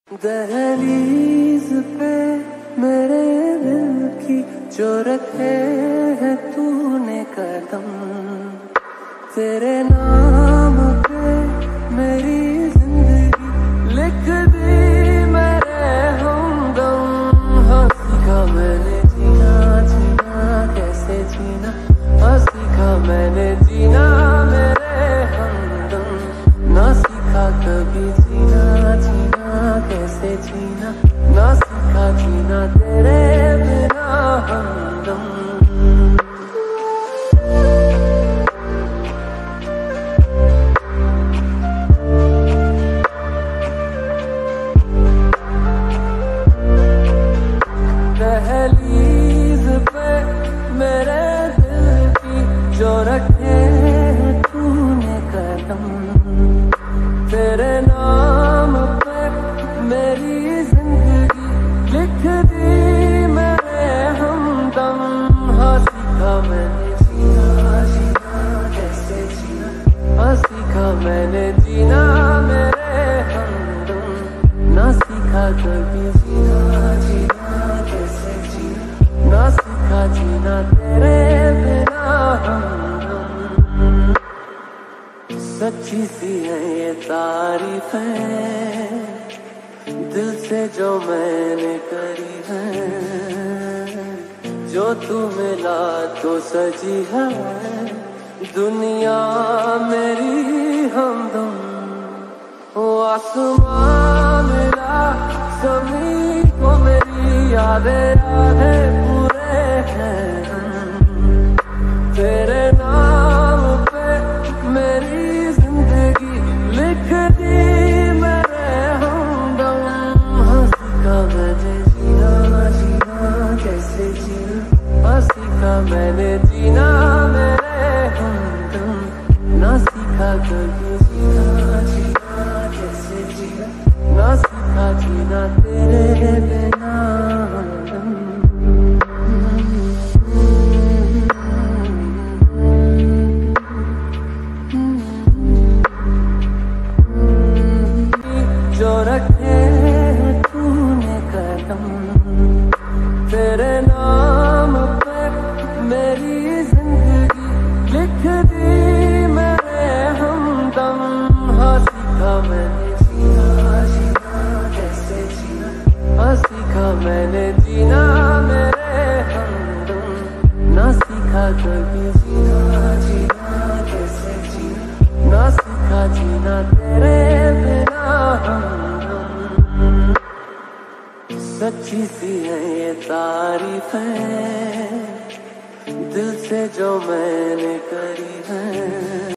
दहलीज पे मेरे दिल की जो रखे है तूने कदम, तेरे नाम पे मेरी जिंदगी लिख दी मेरे हमदम। हाँ सीखा मैंने जीना जीना कैसे जीना, हाँ सीखा मैंने जीना मेरे हमदम। ना सीखा कभी जीना जीना कैसे जीना, ना सीखा जीना तेरे बिना हमदम। दहलीज पे मेरे दिल की जो रखे तूने कदम, तेरे नाम पे मेरी जिंदगी लिख दी मेरे हमदम। हाँ सीखा मैंने जीना जीना कैसे जीना, हाँ सीखा मैंने जीना मेरे हमदम। ना सीखा कभी जीना जीना कैसे जीना, ना सीखा जीना तेरे बिना हमदम। सच्ची सी है ये तारीफें दिल से जो मैंने करी है, जो तू मिला तो सजी है दुनिया मेरी हमदम। वो आसमां मिला ज़मीं को मेरी यादें पूरे हैं, तेरे नाम पे मेरी जिंदगी लिख दी मेरे हमदम। हाँ सीखा मैंने जीना जीना कैसे जीना, हाँ सीखा मैंने जीना मेरे हमदम। ना सीखा कभी जीना जीना कैसे जीना, ना सीखा जीना तेरे बिना हमदम। जो रखे तूने कदम, तेरे नाम पे मेरी जिंदगी लिख दी मेरे हमदम। हाँ सीखा मैंने जीना जीना कैसे जीना, हाँ सीखा मैंने जीना मेरे हमदम। ना सीखा कभी जीना जीना कैसे जीना, ना सीखा जीना तेरे बिना हमदम। सच्ची सी है ये तारीफें दिल से जो मैंने करी है,